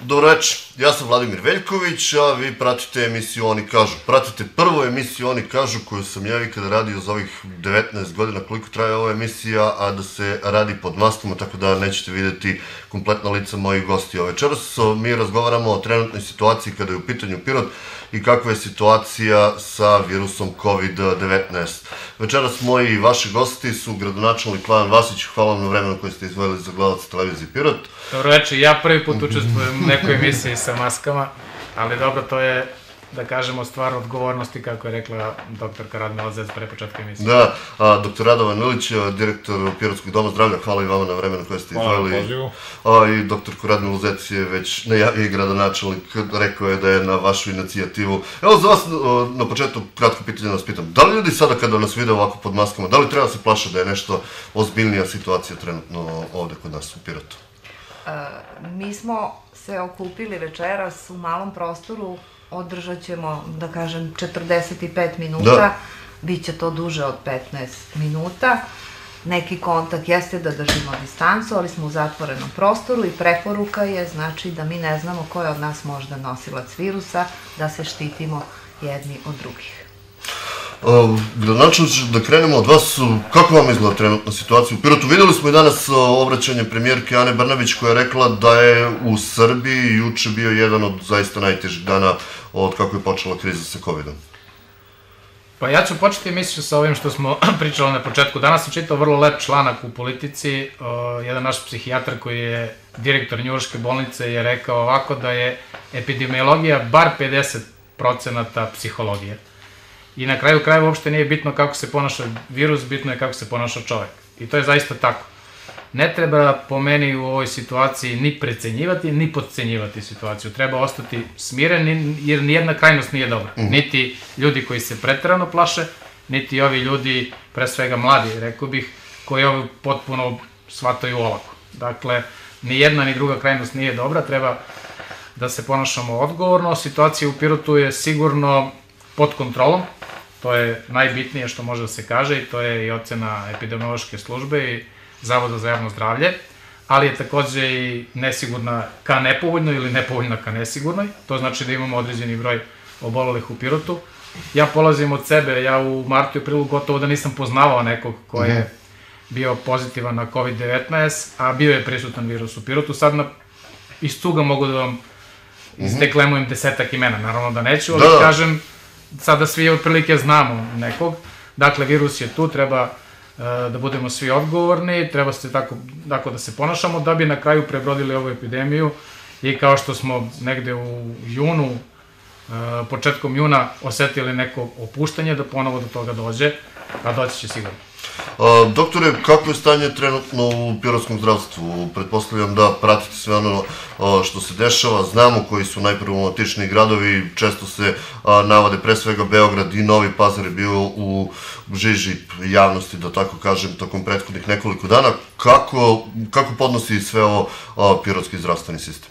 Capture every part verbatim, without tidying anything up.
Dobro večer, ja sam Vladimir Veljković, a vi pratite emisiju Oni kažu. Pratite prvu emisiju Oni kažu koju sam ja ikada radio za ovih devetnaest godina koliko traje ova emisija, a da se radi pod maskama, tako da nećete vidjeti kompletna lica mojih gostija. Večeras mi razgovaramo o trenutnoj situaciji kada je u pitanju Pirot i kakva je situacija sa virusom kovid devetnaest. Večeras moji i vaši gosti su gradonačelnik Lajan Vasić, hvala vam na vremenu koje ste izdvojili za gledalac televizije Pirot. Dobro večer, ja prvi put učestvujem u nekoj emisiji sa maskama, ali dobro, to je, da kažemo, stvar odgovornosti, kako je rekla doktorka Radmila Zec pre početka emisije. Da, doktor Radovan Ilić, direktor Pirotskog doma zdravlja, hvala i vama na vremenu koje ste izdvojili. Hvala na pozivu. I doktorku Radmilu Zec je već najavio i gradonačelnik, rekao je da je na vašu inicijativu. Evo za vas na početku kratko pitanje nas pitam, da li ljudi sada kada nas vide ovako pod maskama, da li treba se plaše da je nešto ozbiljnija situacija trenutno ovde kod nas u Pirotu? Mi smo se okupili večeras u malom prostoru, održat ćemo, da kažem, četrdeset pet minuta, biće to duže od petnaest minuta. Neki kontakt jeste da držimo distancu, ali smo u zatvorenom prostoru i preporuka je, znači, da mi ne znamo ko je od nas možda nosilac virusa, da se štitimo jedni od drugih. Gradonačelniče, da krenemo od vas, kako vam izgleda trenutna situacija u Pirotu? Videli smo i danas obraćanje premijerke Ane Brnabić koja je rekla da je u Srbiji juče bio jedan od zaista najtežih dana od kako je počela kriza sa kovidom. Pa ja ću početi emisiju sa ovim što smo pričali na početku. Danas sam čitao vrlo lep članak u Politici. Jedan naš psihijatar koji je direktor Njujorške bolnice je rekao ovako da je epidemiologija bar pedeset procenata psihologije. I na kraju krajeva uopšte nije bitno kako se ponaša virus, bitno je kako se ponaša čovek. I to je zaista tako. Ne treba po meni u ovoj situaciji ni precenjivati, ni podcenjivati situaciju. Treba ostati smiren, jer nijedna krajnost nije dobra. Niti ljudi koji se preterano plaše, niti ovi ljudi, pre svega mladi, rekao bih, koji ovo potpuno shvataju olako. Dakle, ni jedna ni druga krajnost nije dobra, treba da se ponašamo odgovorno. Situacija u Pirotu je sigurno pod kontrolom. To je najbitnije što može da se kaže i to je i ocena epidemiološke službe i Zavoda za javno zdravlje, ali je takođe i nesigurna ka nepovoljnoj ili nepovoljna ka nesigurnoj. To znači da imamo određeni broj obolelih u Pirotu. Ja polazim od sebe, ja u martu i aprilu gotovo da nisam poznavao nekog ko je bio pozitivan na kovid devetnaest, a bio je prisutan virus u Pirotu. Sad iz cuga mogu da vam izdeklemujem desetak imena, naravno da neću, ali kažem, sada svi otprilike znamo nekog. Dakle, virus je tu, treba da budemo svi odgovorni, treba se tako da se ponašamo da bi na kraju prebrodili ovu epidemiju i kao što smo negde u junu, početkom juna osetili neko opuštanje da ponovo do toga dođe, a doći će sigurno. Doktore, kako je stanje trenutno u pirotskom zdravstvu? Pretpostavljam da pratite sve ono što se dešava, znamo koji su najproblematičniji gradovi, često se navode pre svega Beograd i Novi Pazar je bio u žiži javnosti, da tako kažem, tokom prethodnih nekoliko dana. Kako podnosi sve ovo pirotski zdravstveni sistem?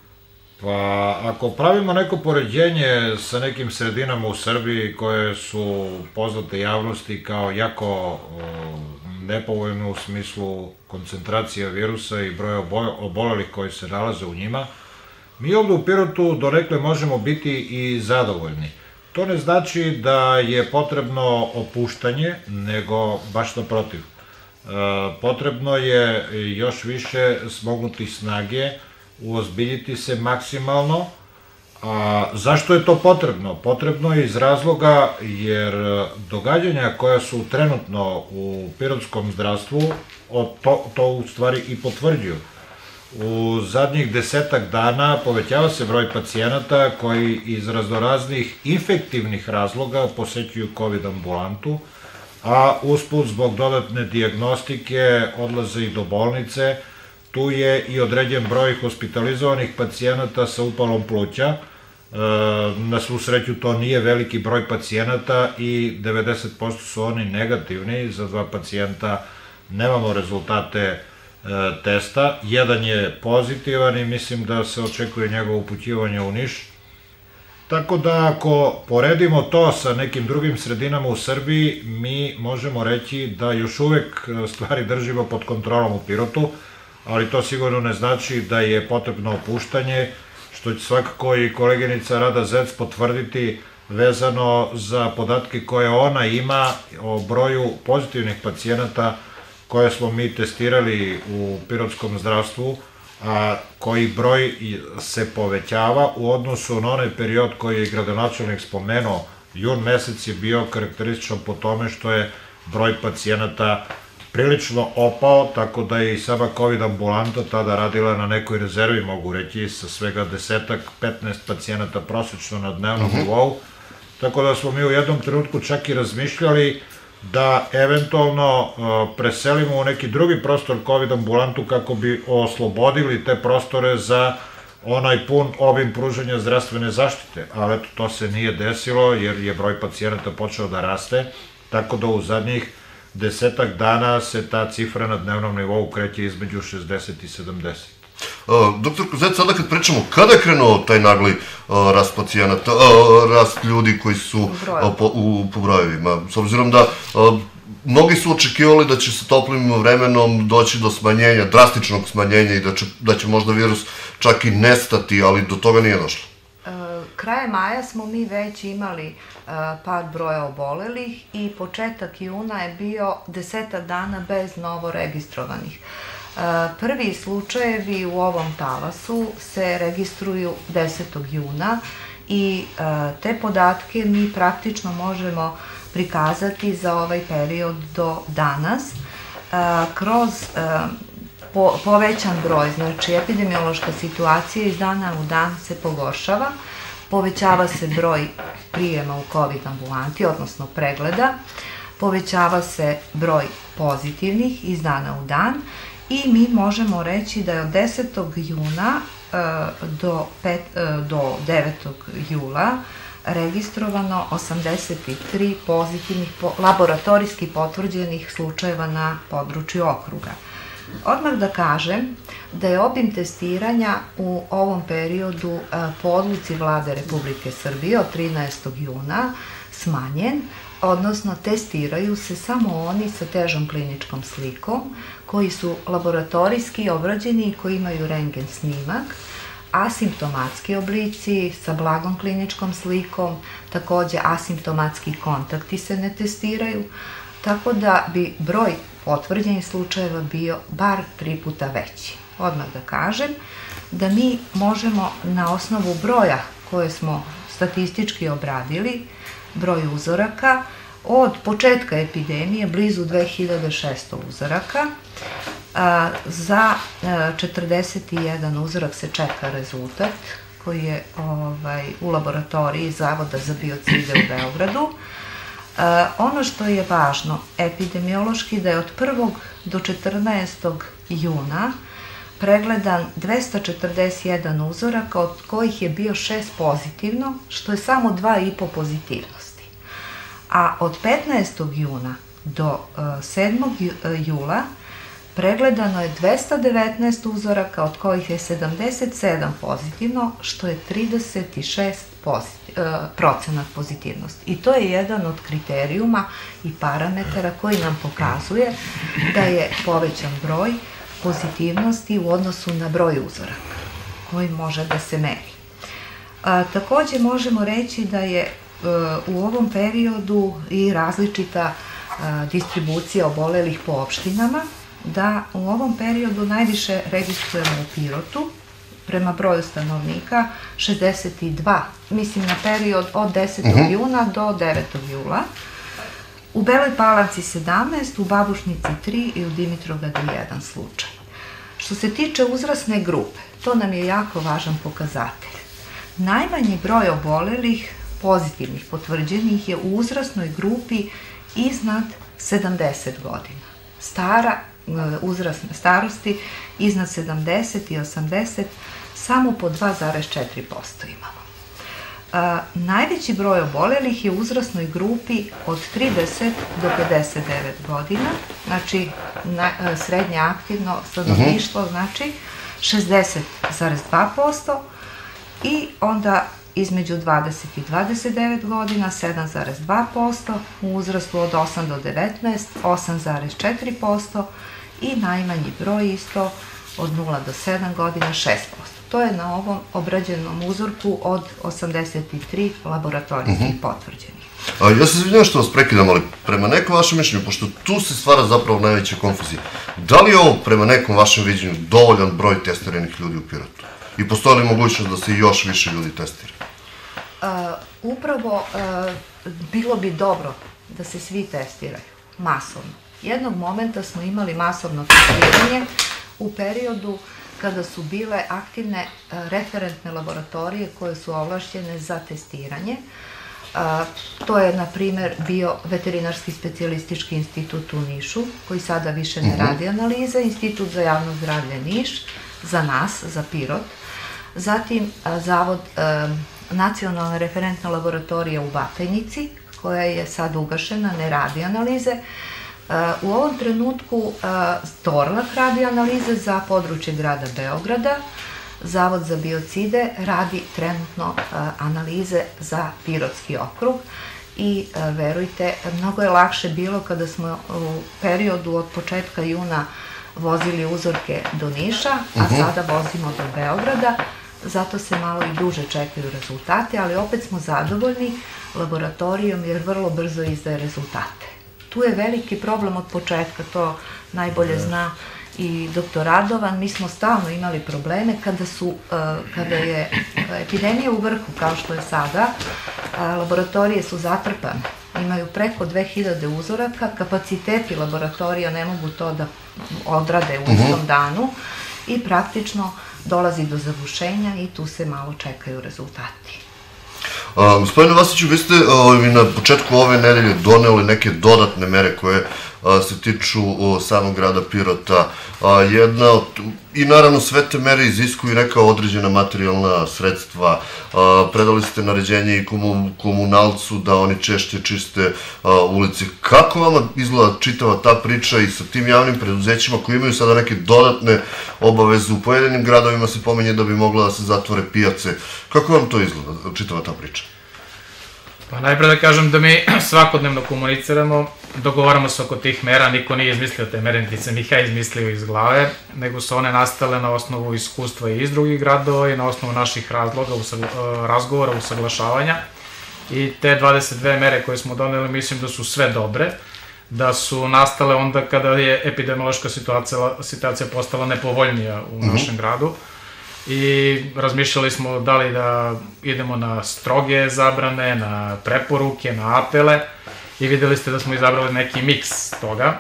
Pa, ako pravimo neko poređenje sa nekim sredinama u Srbiji koje su poznate javnosti kao jako nepovoljno u smislu koncentracija virusa i broja obolelih koji se nalaze u njima, mi ovde u Pirotu donekle možemo biti i zadovoljni. To ne znači da je potrebno opuštanje, nego baš naprotiv. Potrebno je još više smognuti snage, uozbiljiti se maksimalno. Zašto je to potrebno? Potrebno je iz razloga jer događanja koja su trenutno u pirotskom zdravstvu to u stvari i potvrđuju. U zadnjih desetak dana povećava se broj pacijenata koji iz raznoraznih infektivnih razloga posećuju kovid ambulantu, a usput zbog dodatne dijagnostike odlaze i do bolnice. Tu je i određen broj hospitalizovanih pacijenata sa upalom pluća. Na svu sreću to nije veliki broj pacijenata i devedeset posto su oni negativni. Za dva pacijenta nemamo rezultate testa. Jedan je pozitivan i mislim da se očekuje njegovo upućivanje u Niš. Tako da ako poredimo to sa nekim drugim sredinama u Srbiji, mi možemo reći da još uvek stvari držimo pod kontrolom u Pirotu, ali to sigurno ne znači da je potrebno opuštanje što će svakako i koleginica Rada Zec potvrditi vezano za podatke koje ona ima o broju pozitivnih pacijenata koje smo mi testirali u pirotskom zdravstvu, a koji broj se povećava u odnosu na onaj period koji je gradonačelnik spomenuo. Jun mesec je bio karakterističan po tome što je broj pacijenata prilično opao, tako da je i sama COVID ambulanta tada radila na nekoj rezervi, mogu reći, sa svega desetak, petnaest pacijenata prosečno na dnevnom nivou. Tako da smo mi u jednom trenutku čak i razmišljali da eventualno preselimo u neki drugi prostor COVID ambulantu kako bi oslobodili te prostore za onaj pun obim pružanja zdravstvene zaštite, ali eto, to se nije desilo jer je broj pacijenata počeo da raste, tako da u zadnjih desetak dana se ta cifra na dnevnom nivou kreće između šezdeset i sedamdeset. Doktor Kozec, sada kad pričamo, kada je krenuo taj nagli rast pacijenata, rast ljudi koji su po brojevima, s obzirom da mnogi su očekivali da će sa toplim vremenom doći do smanjenja, drastičnog smanjenja i da će možda virus čak i nestati, ali do toga nije došlo? Krajem maja smo mi već imali pad broja obolelih i početak juna je bio desetak dana bez novo registrovanih. Prvi slučajevi u ovom talasu se registruju desetog juna i te podatke mi praktično možemo prikazati za ovaj period do danas kroz povećan broj, znači epidemiološka situacija iz dana u dan se pogoršava, povećava se broj prijema u COVID ambulanti, odnosno pregleda, povećava se broj pozitivnih iz dana u dan i mi možemo reći da je od desetog juna do devetog jula registrovano osamdeset tri pozitivnih laboratorijski potvrđenih slučajeva na području okruga. Odmah da kažem da je obim testiranja u ovom periodu po odluci Vlade Republike Srbije od trinaestog juna smanjen, odnosno testiraju se samo oni sa težom kliničkom slikom, koji su laboratorijski obrađeni i koji imaju rentgen snimak, asimptomatski oblici sa blagom kliničkom slikom, takođe asimptomatski kontakti se ne testiraju, tako da bi broj potvrđenih slučajeva bio bar tri puta veći. Odmah da kažem da mi možemo na osnovu broja koje smo statistički obradili, broj uzoraka, od početka epidemije blizu dve hiljade šesto uzoraka, za četrdeset jedan uzorak se čeka rezultat koji je u laboratoriji Zavoda za biocide u Beogradu. Ono što je važno epidemiološki da je od prvog do četrnaestog juna pregledan dvesta četrdeset jedan uzoraka, od kojih je bio šest pozitivno, što je samo dva i po pozitivnosti. A od petnaestog juna do sedmog jula pregledano je dvesta devetnaest uzoraka, od kojih je sedamdeset sedam pozitivno, što je trideset šest procenat pozitivnosti. I to je jedan od kriterijuma i parametara koji nam pokazuje da je povećan broj pozitivnosti u odnosu na broj uzoraka koji može da se meri. Takođe možemo reći da je u ovom periodu i različita distribucija obolelih po opštinama, da u ovom periodu najviše registrujemo u Pirotu, prema broju stanovnika šezdeset dva, mislim na period od desetog juna do devetog jula, u Beloj Palanci sedamnaest, u Babušnici tri i u Dimitrovgradu jedan slučaj. Što se tiče uzrasne grupe, to nam je jako važan pokazatelj. Najmanji broj obolelih, pozitivnih, potvrđenih je u uzrasnoj grupi iznad sedamdeset godina. Stara uzrasne starosti iznad sedamdeset i osamdeset samo po dva zarez četiri posto imamo. Najveći broj obolelih je u uzrasnoj grupi od trideset do pedeset devet godina, znači srednje aktivno stanovništvo, znači šezdeset zarez dva posto i onda između dvadeset i dvadeset devet godina sedam zarez dva posto, u uzrastu od osam do devetnaest osam zarez četiri posto i najmanji broj isto od nula do sedam godina šest posto. To je na ovom obrađenom uzorku od osamdeset tri laboratorijskih potvrđenih. Ja se izvinjam što vas prekidam, ali prema nekom vašem mišljenju, pošto tu se stvara zapravo najveća konfuzija, da li je ovo prema nekom vašem viđenju dovoljan broj testiranih ljudi u Pirotu? I postoji li mogućnost da se još više ljudi testira? Upravo bilo bi dobro da se svi testiraju, masovno. Jednog momenta smo imali masovno testiranje u periodu kada su bile aktivne referentne laboratorije koje su ovlašćene za testiranje. To je, na primer, bio Veterinarski specijalistički institut u Nišu, koji sada više ne radi analize, Institut za javno zdravlje Niš, za nas, za Pirot, zatim Zavod Nacionalna referentna laboratorija u Batajnici, koja je sad ugašena, ne radi analize. U ovom trenutku Torlak radi analize za područje grada Beograda, Zavod za biocide radi trenutno analize za Pirotski okrug i verujte, mnogo je lakše bilo kada smo u periodu od početka juna vozili uzorke do Niša, a sada vozimo do Beograda, zato se malo i duže čekaju rezultate, ali opet smo zadovoljni laboratorijom jer vrlo brzo izdaje rezultate. Tu je veliki problem od početka, to najbolje zna i doktor Radovan. Mi smo stalno imali probleme kada su, kada je epidemija u vrhu, kao što je sada, laboratorije su zatrpane. Imaju preko dve hiljade uzoraka, kapaciteti laboratorija ne mogu to da odrade u istom danu i praktično dolazi do zagušenja i tu se malo čekaju rezultati. Gospodine Vasiću, vi ste na početku ove nedelje doneli neke dodatne mere koje se tiču samog grada Pirota. Jedna od, i naravno sve te mere iziskuju neka određena materijalna sredstva. Predali ste naređenje i komunalcu da oni češće čiste ulice. Kako vama izgleda čitava ta priča i sa tim javnim preduzećima koji imaju sada neke dodatne obaveze? U pojedinim gradovima se pominje da bi mogla da se zatvore pijace. Kako vam to izgleda, čitava ta priča? Pa najpre da kažem da mi svakodnevno komuniciramo, dogovaramo se oko tih mera, niko nije izmislio te mere, niti sam ih ja izmislio iz glave, nego su one nastale na osnovu iskustva i iz drugih gradova i na osnovu naših razloga, razgovora, usaglašavanja. I te dvadeset dve mere koje smo doneli mislim da su sve dobre, da su nastale onda kada je epidemiološka situacija postala nepovoljnija u našem gradu. I razmišljali smo da li da idemo na stroge zabrane, na preporuke, na apele i videli ste da smo izabrali neki miks toga.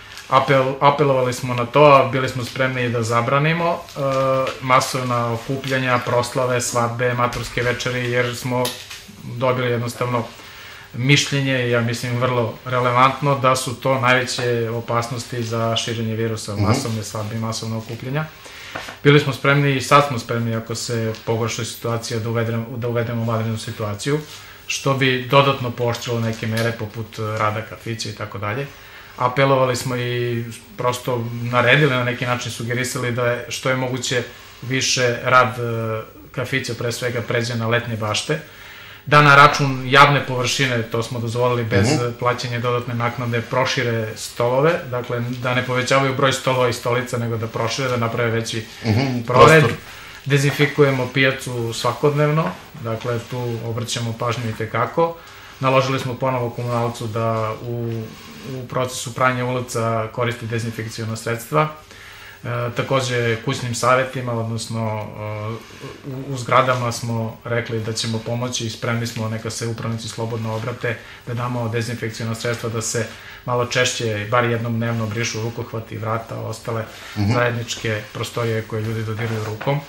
Apelovali smo na to, bili smo spremni da zabranimo masovna okupljanja, proslave, svadbe, maturske večeri, jer smo dobili jednostavno mišljenje, ja mislim vrlo relevantno, da su to najveće opasnosti za širenje virusa, masovne svadbe i masovne okupljanja. Bili smo spremni i sad smo spremni ako se pogorša situacija da uvedemo vanrednu situaciju, što bi dodatno pooštrilo neke mere poput rada kafića i tako dalje. Apelovali smo i prosto naredili, na neki način sugerisali da je što je moguće više rad kafića, pre svega, pređe na letnje bašte, da na račun javne površine, to smo dozvolili bez plaćanja dodatne naknade, prošire stolove, dakle da ne povećavaju broj stolova i stolica, nego da prošire, da naprave veći prored. Dezinfikujemo pijacu svakodnevno, dakle tu obraćamo pažnju i tekako. Naložili smo ponovo komunalcu da u procesu pranja ulica koristi dezinfikcijona sredstva. Takođe kućnim savjetima, odnosno u zgradama smo rekli da ćemo pomoći i spremni smo, neka se upravnici slobodno obrate, da damo dezinfekcijona sredstva da se malo češće, bar jednom dnevno, brišu rukohvati, vrata, ostale zajedničke prostorije koje ljudi dodiruju rukom.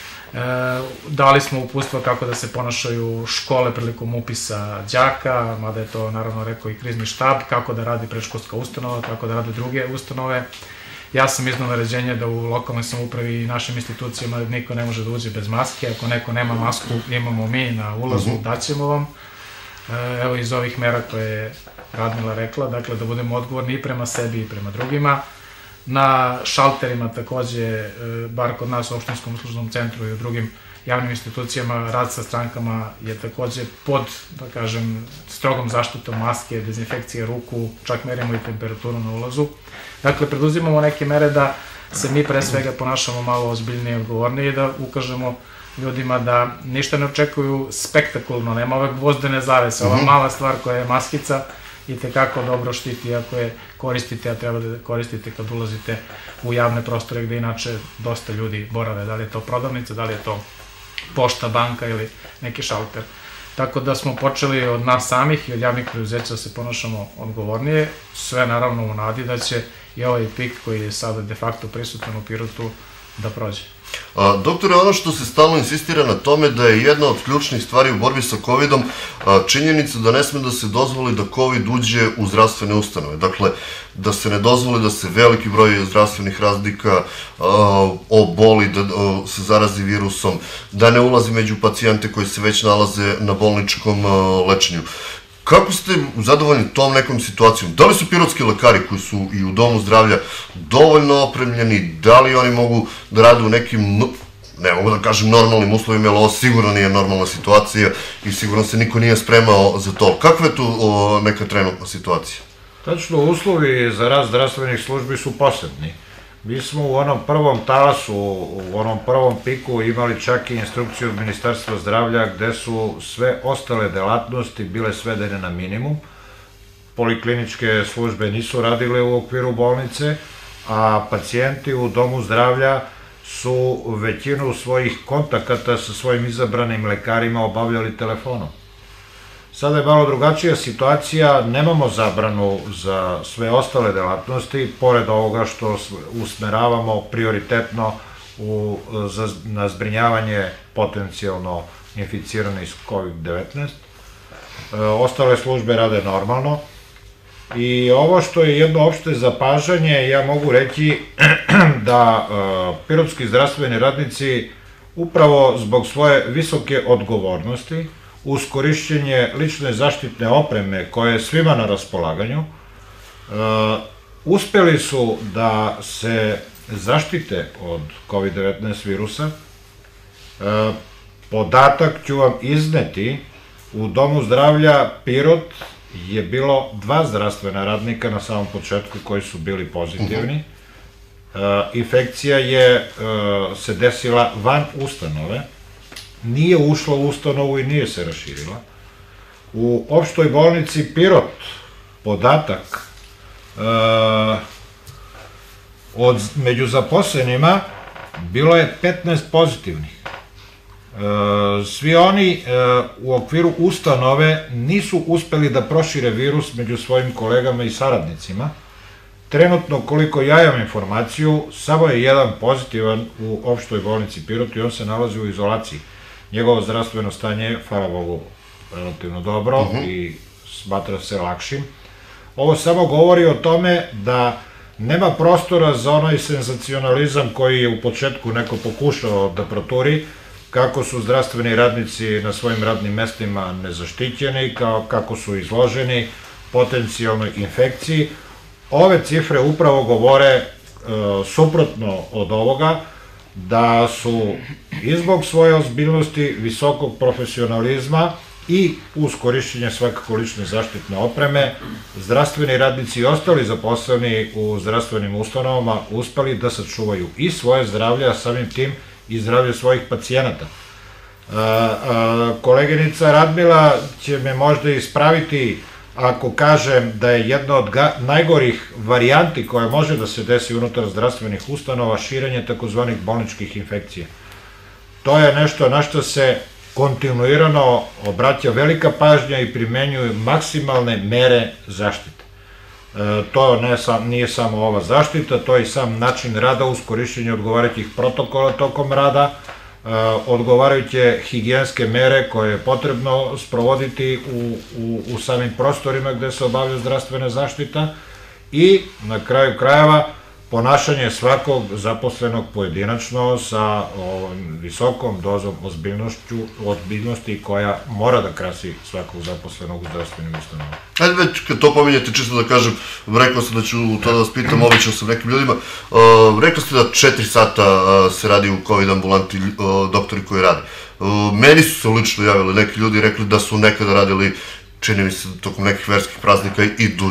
Dali smo uputstva kako da se ponašaju škole prilikom upisa đaka, mada je to naravno rekao i krizni štab, kako da radi predškolska ustanova, kako da rade druge ustanove. Ja sam iznao naređenje da u lokalnoj samoupravi i našim institucijama niko ne može da uđe bez maske. Ako neko nema masku, imamo mi na ulazu, daćemo vam. Evo iz ovih mera koje je Radmila rekla, dakle da budemo odgovorni i prema sebi i prema drugima. Na šalterima takođe, bar kod nas u opštinskom uslužnom centru i u drugim javnim institucijama, rad sa strankama je takođe pod, da kažem, strogom zaštitom maske, dezinfekcije ruku, čak merimo i temperaturu na ulazu. Dakle, preduzimamo neke mere da se mi pre svega ponašamo malo ozbiljnije i odgovornije i da ukažemo ljudima da ništa ne očekuju spektakularno, nema ove gvozdene zavese, ova mala stvar koja je maskica i tekako dobro štiti ako je koristite, a treba da koristite kad ulazite u javne prostore gde inače dosta ljudi borave, da li je to prodavnica, da li je to pošta, banka ili neki šalter. Tako da smo počeli od nas samih i od javnih preduzeća da se ponašamo odgovornije, sve naravno u nadi da će i ovaj pik koji je sada de facto prisutan u Pirotu da prođe. Doktore, ono što se stalno insistira na tome da je jedna od ključnih stvari u borbi sa kovidom činjenica da ne sme da se dozvoli da covid uđe u zdravstvene ustanove. Dakle, da se ne dozvoli da se veliki broj zdravstvenih radnika oboli, da se zarazi virusom, da ne ulazi među pacijente koji se već nalaze na bolničkom lečenju. Kako ste zadovoljni tom nekom situacijom? Da li su pirotski lekari koji su i u domu zdravlja dovoljno opremljeni? Da li oni mogu da rade u nekim, ne mogu da kažem normalnim uslovima, jer ovo sigurno nije normalna situacija i sigurno se niko nije spremao za to. Kakva je tu neka trenutna situacija? Tačno, uslovi za rad zdravstvenih službi su posebni. Mi smo u onom prvom talasu, u onom prvom piku imali čak i instrukciju Ministarstva zdravlja gde su sve ostale delatnosti bile svedene na minimum. Polikliničke službe nisu radile u okviru bolnice, a pacijenti u domu zdravlja su većinu svojih kontakata sa svojim izabranim lekarima obavljali telefonom. Sada je malo drugačija situacija, nemamo zabranu za sve ostale delatnosti, pored ovoga što usmeravamo prioritetno na zbrinjavanje potencijalno inficiranih s kovid devetnaest. Ostale službe rade normalno i ovo što je jedno opšte zapažanje, ja mogu reći da pirotski zdravstveni radnici upravo zbog svoje visoke odgovornosti uz korišćenje lične zaštitne opreme koje je svima na raspolaganju, uspeli su da se zaštite od kovid devetnaest virusa. Podatak ću vam izneti, u domu zdravlja Pirot je bilo dva zdravstvena radnika na samom početku koji su bili pozitivni. Infekcija je se desila van ustanove, nije ušla u ustanovu i nije se raširila. U opštoj bolnici Pirot podatak među zaposlenima bilo je petnaest pozitivnih. Svi oni u okviru ustanove nisu uspeli da prošire virus među svojim kolegama i saradnicima. Trenutno, koliko ja imam informaciju, samo je jedan pozitivan u opštoj bolnici Pirot i on se nalazi u izolaciji. Njegovo zdravstveno stanje je, hvala Bogu, relativno dobro i smatra se lakšim. Ovo samo govori o tome da nema prostora za onaj senzacionalizam koji je u početku neko pokušao da proturi, kako su zdravstveni radnici na svojim radnim mestima nezaštićeni, kako su izloženi potencijalnoj infekciji. Ove cifre upravo govore suprotno od ovoga, da su i zbog svoje ozbiljnosti, visokog profesionalizma i uz korišćenje svakako lične zaštitne opreme, zdravstveni radnici i ostali zaposleni u zdravstvenim ustanovama uspeli da sačuvaju i svoje zdravlje, a samim tim i zdravlje svojih pacijenata. Koleginica Radmila će me možda ispraviti ako kažem da je jedna od najgorih varijanti koja može da se desi unutar zdravstvenih ustanova širenje takozvanih bolničkih infekcija. To je nešto na što se kontinuirano obraća velika pažnja i primenjuju maksimalne mere zaštite. To nije samo ova zaštita, to je i sam način rada uz korišćenje odgovarajućih protokola tokom rada, odgovarajuće higijenske mere koje je potrebno sprovoditi u samim prostorima gde se obavlja zdravstvena zaštita i na kraju krajeva ponašanje svakog zaposlenog pojedinačno sa visokom dozom ozbiljnosti koja mora da krasi svakog zaposlenog u zdravstvenim ustanovama. Ajde već, kad to pominjete, čisto da kažem, rekao sam da ću to da vas pitam, obećao sam nekim ljudima, rekao ste da četiri sata se radi u COVID ambulanti doktori koji rade. Meni su se lično javili neki ljudi i rekli da su nekada radili, čini mi se, tokom nekih verskih praznika i duže.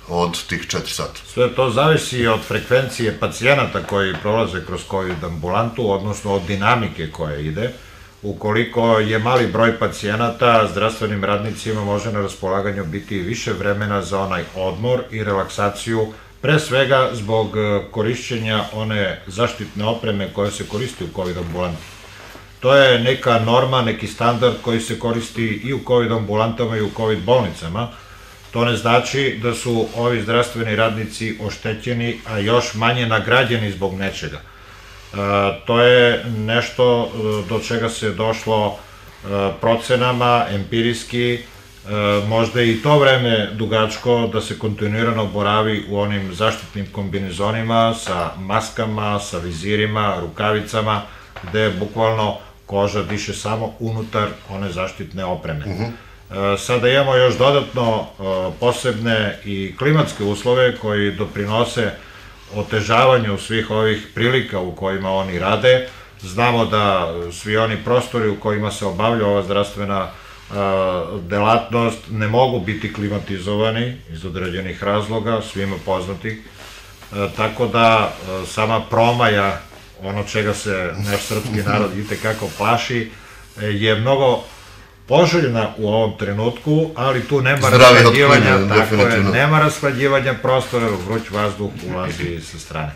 od tih četiri sata? Sve to zavisi od frekvencije pacijenata koji prolaze kroz COVID ambulantu, odnosno od dinamike koja ide. Ukoliko je mali broj pacijenata, zdravstvenim radnicima može na raspolaganju biti više vremena za onaj odmor i relaksaciju, pre svega zbog korišćenja one zaštitne opreme koja se koristi u COVID ambulanti. To je neka norma, neki standard koji se koristi i u COVID ambulantama i u COVID bolnicama. To ne znači da su ovi zdravstveni radnici oštećeni, a još manje nagrađeni zbog nečega. To je nešto do čega se došlo procenama, empirijski, možda i to vreme dugačko da se kontinuirano boravi u onim zaštitnim kombinezonima sa maskama, sa vizirima, rukavicama, gde bukvalno koža diše samo unutar one zaštitne opreme. Sada imamo još dodatno posebne i klimatske uslove koji doprinose otežavanju svih ovih prilika u kojima oni rade. Znamo da svi oni prostori u kojima se obavlja ova zdravstvena delatnost ne mogu biti klimatizovani iz određenih razloga, svima poznatih. Tako da sama promaja, ono čega se naš srpski narod itekako plaši, je mnogo poželjna u ovom trenutku, ali tu nema rashlađivanja, tako je, nema rashlađivanja prostora, vruć vazduh ulazi sa strane.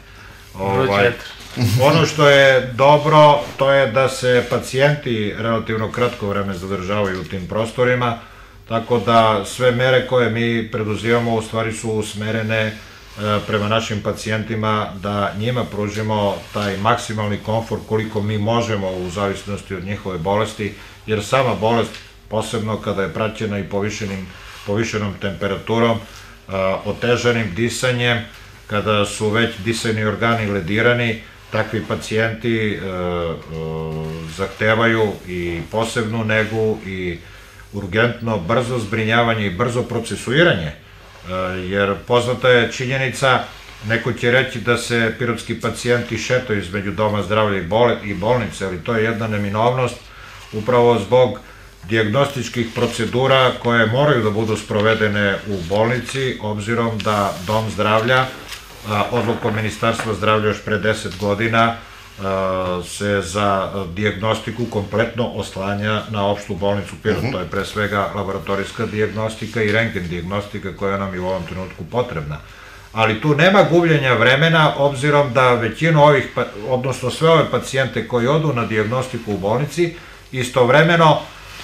Ono što je dobro, to je da se pacijenti relativno kratko vreme zadržavaju u tim prostorima, tako da sve mere koje mi preduzimamo u stvari su usmerene prema našim pacijentima, da njima pružimo taj maksimalni komfort koliko mi možemo u zavisnosti od njihove bolesti, jer sama bolest, posebno kada je praćena i povišenom temperaturom, otežanim disanjem, kada su već disajni organi ledirani, takvi pacijenti zahtevaju i posebnu negu i urgentno brzo zbrinjavanje i brzo procesuiranje, jer poznata je činjenica, neko će reći da se pirotski pacijenti šetaju između doma zdravlja i bolnice, ali to je jedna neminovnost upravo zbog dijagnostičkih procedura koje moraju da budu sprovedene u bolnici, obzirom da dom zdravlja, odlukom Ministarstva zdravlja još pre deset godina, se za dijagnostiku kompletno oslanja na opštu bolnicu Pirot. To je pre svega laboratorijska dijagnostika i rentgen dijagnostika koja nam je u ovom trenutku potrebna. Ali tu nema gubljenja vremena, obzirom da većinu ovih, odnosno sve ove pacijente koji odu na dijagnostiku u bolnici, istovremeno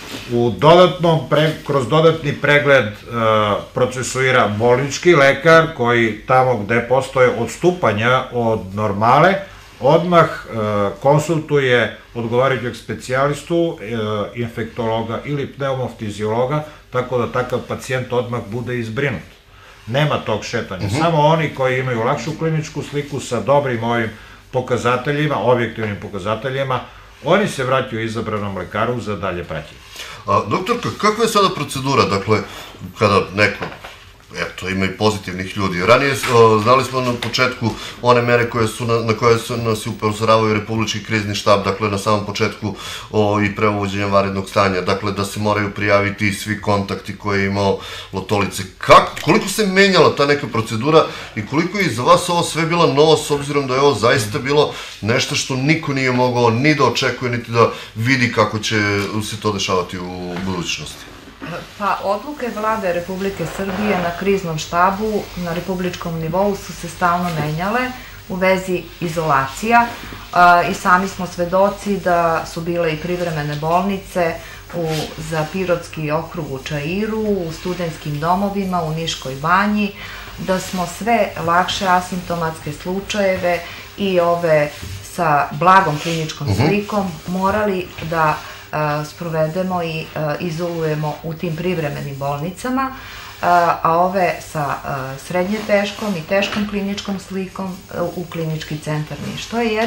kroz dodatni pregled procesuira bolnički lekar koji tamo gde postoje odstupanja od normale, odmah konsultuje odgovarajućeg specijalistu, infektologa ili pneumoftiziologa, tako da takav pacijent odmah bude izbrinut. Nema tog šetanja. Samo oni koji imaju lakšu kliničku sliku sa dobrim ovim pokazateljima, objektivnim pokazateljima, oni se vraćaju izabranom lekaru za dalje praćenje. Doktorka, kakva je sada procedura, dakle, kada neko, eto, ima i pozitivnih ljudi. Ranije znali smo na početku one mere na koje nas upozoravaju Republički krizni štab, dakle, na samom početku i pre uvođenja vanrednog stanja, dakle, da se moraju prijaviti svi kontakti koje je imao Lotolice. Koliko se menjala ta neka procedura i koliko je za vas ovo sve bila novo, s obzirom da je ovo zaista bilo nešto što niko nije mogao ni da očekuje, niti da vidi kako će se to dešavati u budućnosti? Pa, odluke vlade Republike Srbije na kriznom štabu na republičkom nivou su se stalno menjale u vezi izolacija i sami smo svedoci da su bile i privremene bolnice za Pirotski okrug u Čairu, u studentskim domovima, u Niškoj banji, da smo sve lakše asimptomatske slučajeve i ove sa blagom kliničkom slikom morali da sprovedemo i izolujemo u tim privremenim bolnicama, a ove sa srednje teškom i teškom kliničkom slikom u klinički centar Niš. To je jedan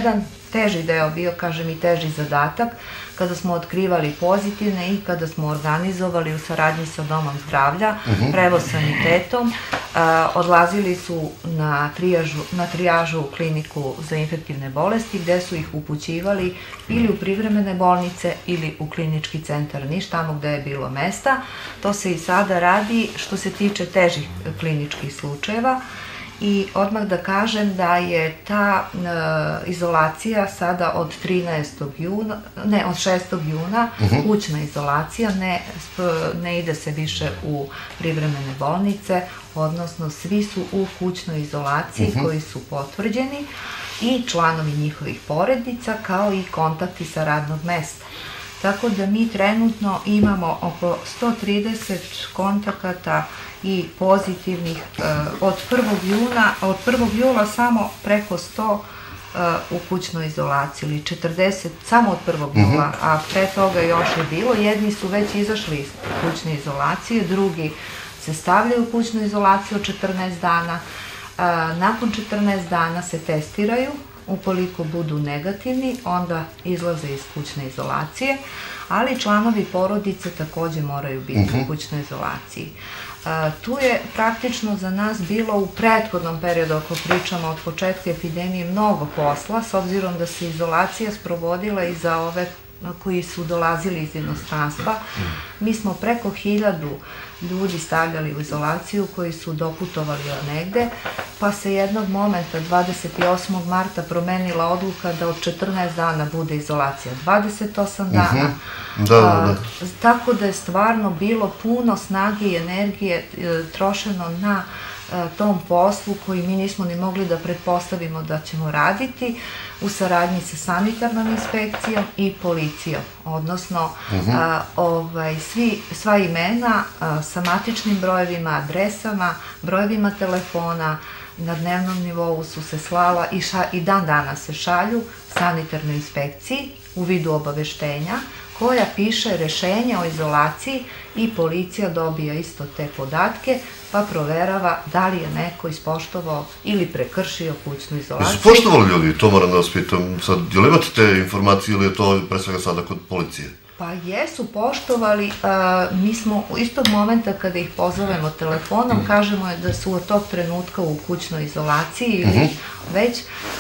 teži deo bio, kažem i teži zadatak, kada smo otkrivali pozitivne i kada smo organizovali u saradnji sa Domom zdravlja, prevoz sanitetom, odlazili su na trijažu, na trijažu u kliniku za infektivne bolesti, gde su ih upućivali ili u privremene bolnice ili u klinički centar Niš, tamo gde je bilo mesta. To se i sada radi što se tiče težih kliničkih slučajeva. I odmah da kažem da je ta e, izolacija sada od trinaestog juna, ne, od šestog juna, uh-huh. kućna izolacija, ne, ne ide se više u privremene bolnice, odnosno svi su u kućnoj izolaciji uh-huh. koji su potvrđeni i članovi njihovih porodica, kao i kontakti sa radnog mesta. Tako da mi trenutno imamo oko sto trideset kontakata i pozitivnih uh, od prvog juna, od prvog jula samo preko sto uh, u kućnoj izolaciji, ili četrdeset samo od prvog jula, a pre toga još je bilo. Jedni su već izašli iz kućne izolacije, drugi se stavljaju u kućnu izolaciju od četrnaest dana. Uh, nakon četrnaest dana se testiraju. Ukoliko budu negativni, onda izlaze iz kućne izolacije, ali članovi porodice takođe moraju biti uh-huh. u kućnoj izolaciji. E, tu je praktično za nas bilo u prethodnom periodu, ako pričamo od početka epidemije, mnogo posla, s obzirom da se izolacija sprovodila i za ove koji su dolazili iz inostranstva. Mi smo preko hiljadu ljudi stavljali u izolaciju koji su doputovali od negde, pa se jednog momenta, dvadeset osmog marta, promenila odluka da od četrnaest dana bude izolacija dvadeset osam dana. Uh-huh. Da, da, da. A, tako da je stvarno bilo puno snage i energije e, trošeno na e, tom poslu koji mi nismo ni mogli da pretpostavimo da ćemo raditi u saradnji sa sanitarnom inspekcijom i policijom, odnosno uh-huh. a, ovaj, svi, sva imena a, sa matičnim brojevima, adresama, brojevima telefona, na dnevnom nivou su se slala i, ša, i dan dana se šalju sanitarnoj inspekciji u vidu obaveštenja, koja piše rešenje o izolaciji i policija dobija isto te podatke, pa proverava da li je neko ispoštovao ili prekršio kućnu izolaciju. Jesu poštovali ljudi, to moram da vas pitam, sad, je li imate te informacije ili je to pre svega sada kod policije? Pa jesu poštovali, uh, mi smo u istog momenta kada ih pozovemo telefonom, mm. kažemo je da su od tog trenutka u kućnoj izolaciji ili mm-hmm. već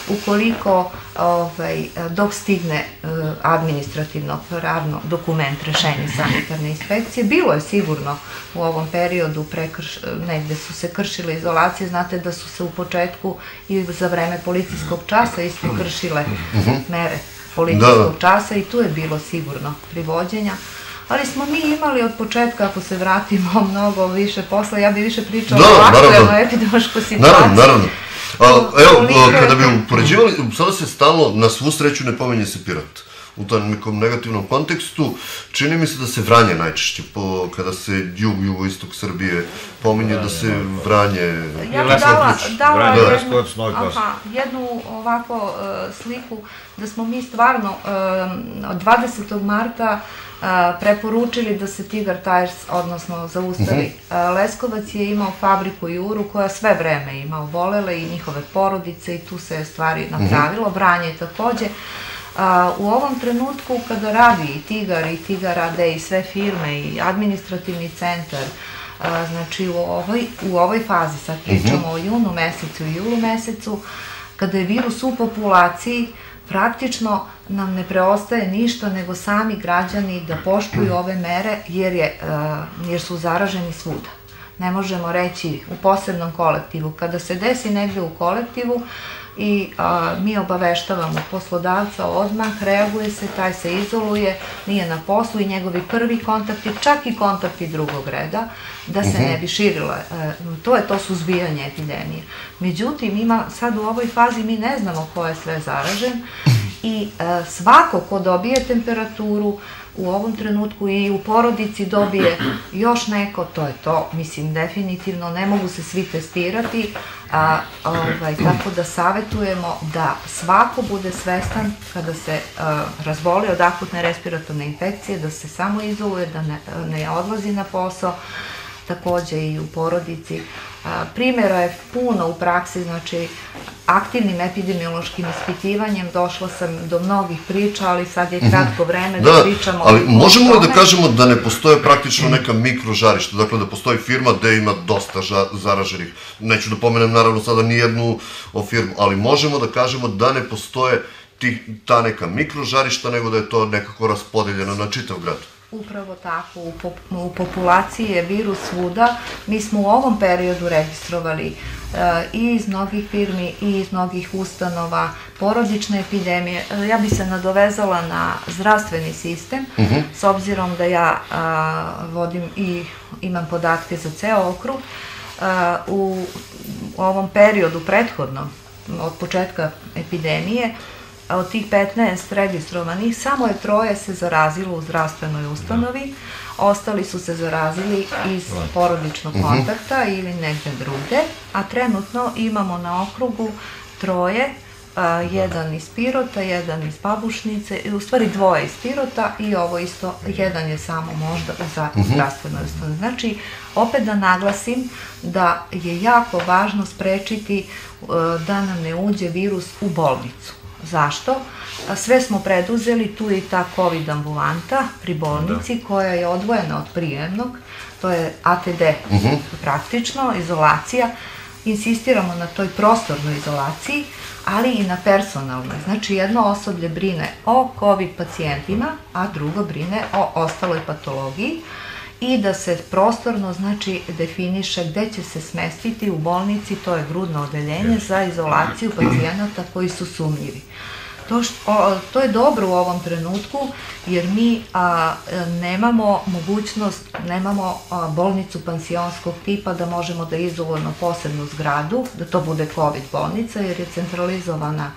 ukoliko ovaj, dok stigne uh, administrativno pravno dokument rešenja sanitarne inspekcije. Bilo je sigurno u ovom periodu prekrš, negde su se kršile izolacije, znate da su se u početku i za vreme policijskog časa isto kršile mm-hmm. mere policijskog časa i tu je bilo sigurno privođenja, ali smo mi imali od početka, ako se vratimo, mnogo više posla. Ja bi više pričala o aktuelnoj epidemiološkoj situaciji. Naravno, naravno. A, evo, kada bi upoređivali, sada se stalno, na svu sreću, ne pomenje se Pirot. U tom nekom negativnom kontekstu, čini mi se da se Vranje najčešće, po, kada se jug, jugoistok Srbije pominje, da se Vranje... Ja bih dala, dala jednu, aha, jednu ovako uh, sliku da smo mi stvarno uh, od dvadesetog marta uh, preporučili da se Tigar Tires, odnosno zaustavi. Uh-huh. uh, Leskovac je imao fabriku Juru koja sve vreme ima obolele i njihove porodice i tu se stvari napravilo. Uh-huh. Vranje je takođe. A, u ovom trenutku kada radi i Tigar i Tigar A D i sve firme i administrativni centar, a, znači u ovoj, u ovoj fazi, sad pričamo uh-huh. o junu mesecu i julu mesecu, kada je virus u populaciji, praktično nam ne preostaje ništa nego sami građani da poštuju ove mere jer, je, a, jer su zaraženi svuda. Ne možemo reći u posebnom kolektivu. Kada se desi negde u kolektivu, i a, mi obaveštavamo poslodavca odmah, reaguje se, taj se izoluje, nije na poslu i njegovi prvi kontakti, čak i kontakti drugog reda, da se ne bi širile. E, to je to suzbijanje epidemije. Međutim, ima, sad u ovoj fazi mi ne znamo ko je sve zaražen i e, svako ko dobije temperaturu, u ovom trenutku i u porodici dobije još neko, to je to, mislim, definitivno, ne mogu se svi testirati, a, ovaj, tako da savetujemo da svako bude svestan kada se a, razboli od akutne respiratorne infekcije, da se samo izoluje, da ne, ne odlazi na posao, takođe i u porodici, Primjera je puno u praksi, znači aktivnim epidemiološkim ispitivanjem došla sam do mnogih priča, ali sad je kratko vreme da, da pričamo. Ali možemo li da kažemo da ne postoje praktično neka mikrožarišta, dakle da postoji firma gde ima dosta zaraženih, neću da pomenem naravno sada nijednu firmu, ali možemo da kažemo da ne postoje ta neka mikrožarišta, nego da je to nekako raspodeljeno na čitav grad? Upravo tako, u populaciji je virus svuda. Mi smo u ovom periodu registrovali i iz mnogih firmi i iz mnogih ustanova porodične epidemije. Ja bi se nadovezala na zdravstveni sistem, s obzirom da ja vodim i imam podatke za ceo okrug. U ovom periodu prethodno, od početka epidemije, od tih petnaest registrovanih, samo je troje se zarazilo u zdravstvenoj ustanovi, ostali su se zarazili iz porodičnog kontakta ili negde drugde, a trenutno imamo na okrugu troje, jedan iz Pirota, jedan iz Babušnice, u stvari dvoje iz Pirota i ovo isto, jedan je samo možda u zdravstvenoj ustanovi. Znači, opet da naglasim da je jako važno sprečiti da nam ne uđe virus u bolnicu. Zašto? Sve smo preduzeli, tu je i ta COVID ambulanta pri bolnici koja je odvojena od prijemnog, to je A T D praktično, izolacija. Insistiramo na toj prostornoj izolaciji, ali i na personalnoj. Znači, jedno osoblje brine o COVID pacijentima, a drugo brine o ostaloj patologiji i da se prostorno, znači, definiše gde će se smestiti u bolnici, to je grudno odeljenje za izolaciju pacijenata koji su sumnjivi. To je dobro u ovom trenutku, jer mi nemamo mogućnost, nemamo bolnicu pansionskog tipa da možemo da izolujemo posebnu zgradu, da to bude COVID bolnica, jer je centralizovana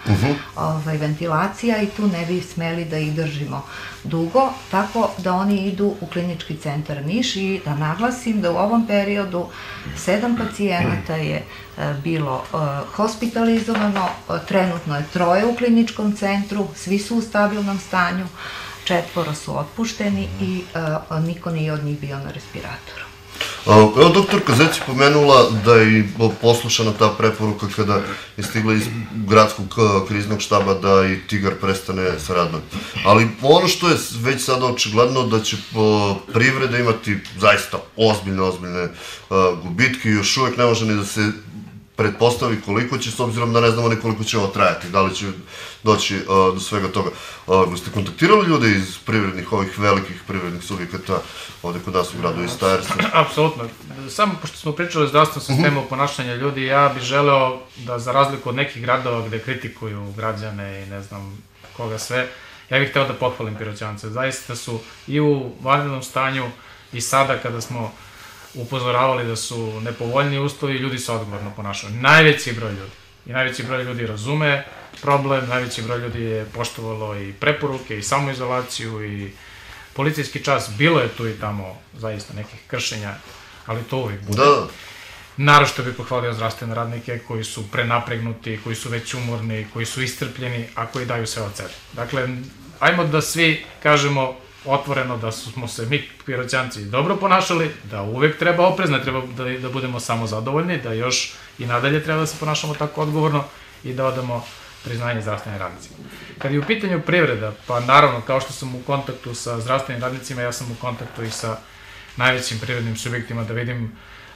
ventilacija i tu ne bi smeli da ih držimo dugo, tako da oni idu u klinički centar Niš i da naglasim da u ovom periodu sedam pacijenata je bilo hospitalizovano, trenutno je troje u kliničkom centru, svi su u stabilnom stanju, četvoro su otpušteni i niko nije od njih bio na respiratoru. Evo, doktorka Zec je pomenula da je poslušana ta preporuka kada je stigla iz gradskog kriznog štaba da i Tigar prestane sa radom. Ali ono što je već sada očigledno da će privreda imati zaista ozbiljne, ozbiljne gubitke i još uvek ne može ni da se pretpostavi koliko će, s obzirom da ne znamo ni koliko će ovo trajati, da li će doći do svega toga. Ste kontaktirali ljude iz privrednih, ovih velikih privrednih subjekata ovde kod nas u gradu iz Stajerstva? Apsolutno. Samo pošto smo pričali o zdravstvenom sistemu ponašanja ljudi, ja bih želeo da, za razliku od nekih gradova gde kritikuju građane i ne znam koga sve, ja bih hteo da pohvalim Piroćance. Zaista su i u vanrednom stanju i sada kada smo upozoravali da su nepovoljni uslovi, ljudi se odgovorno ponašaju. Najveći broj ljudi. I najveći broj ljudi razume problem, najveći broj ljudi je poštovalo i preporuke, i samoizolaciju, i policijski čas. Bilo je tu i tamo zaista nekih kršenja, ali to uvijek bude. Naravno što bih pohvalio zdravstvene radnike koji su prenapregnuti, koji su već umorni, koji su iscrpljeni, a koji daju sve od sebe. Dakle, ajmo da svi kažemo otvoreno da smo se mi Piroćanci dobro ponašali, da uvek treba oprezno, treba da budemo samo zadovoljni, da još i nadalje treba da se ponašamo tako odgovorno i da odamo priznanje zdravstvenim radnicima. Kad je u pitanju privreda, pa naravno, kao što sam u kontaktu sa zdravstvenim radnicima, ja sam u kontaktu i sa najvećim privrednim subjektima da vidim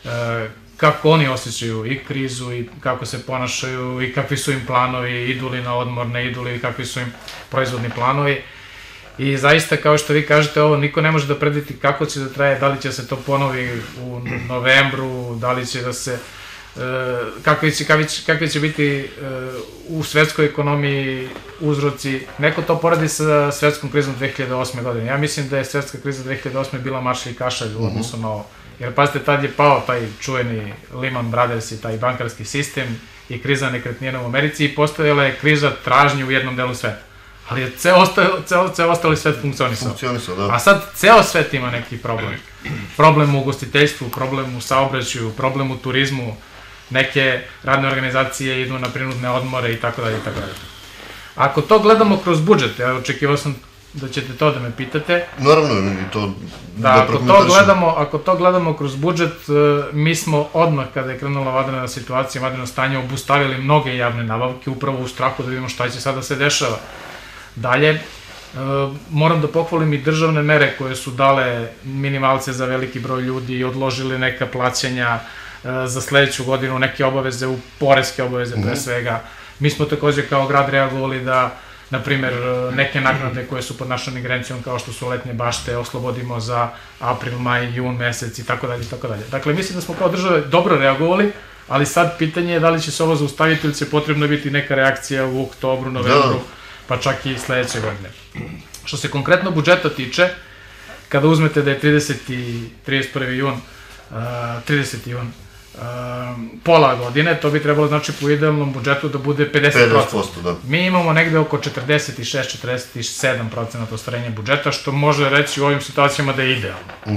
kako oni osjećaju i krizu i kako se ponašaju i kakvi su im planovi, idu li na odmor, ne idu li, kakvi su im proizvodni planovi. I zaista, kao što vi kažete, ovo niko ne može da predvidi kako će da traje, da li će se to ponovi u novembru, da li će da se, kakvi će biti u svetskoj ekonomiji uzroci. Neko to poradi sa svetskom krizom dve hiljade osme godine. Ja mislim da je svetska kriza dve hiljade osme bila maršalj kašalj u odnosu na ovo. Jer pazite, tad je pao taj čuveni Lehman Brothers i taj bankarski sistem i kriza nekretnina u Americi i postojala je kriza tražnje u jednom delu sveta. Ali je ceo ostali svet funkcionisao. A sad ceo svet ima neki problem. Problem u ugostiteljstvu, problem u saobraćaju, problem u turizmu, neke radne organizacije idu na prinudne odmore i tako dalje i tako dalje. Ako to gledamo kroz budžet, ja očekivao sam da ćete to da me pitate. Naravno, i to da, da ako to gledamo, ako to gledamo kroz budžet, mi smo odmah kada je krenula vanredna situacija, vanredno stanje, obustavili mnoge javne nabavke, upravo u strahu da vidimo šta će sada se dešava. Dalje, moram da pohvalim i državne mere koje su dale minimalce za veliki broj ljudi i odložili neka plaćanja za sledeću godinu, neke obaveze, u poreske obaveze pre svega. Mi smo takođe kao grad reagovali da, na primer, neke naknade koje su pod našom ingerencijom, kao što su letnje bašte, oslobodimo za april, maj, jun mesec i tako dalje i tako dalje. Dakle, mislim da smo kao države dobro reagovali, ali sad pitanje je da li će se ovo zaustaviti ili će potrebno biti neka reakcija u oktobru, novembru, pa čak i sledeće godine. Što se konkretno budžeta tiče, kada uzmete da je trideseti, trideset prvi jun, trideseti jun, pola godine, to bi trebalo znači po idealnom budžetu da bude pedeset posto. Da. Mi imamo negde oko četrdeset šest do četrdeset sedam procenata ostvarenja budžeta, što može reći u ovim situacijama da je idealno. Uh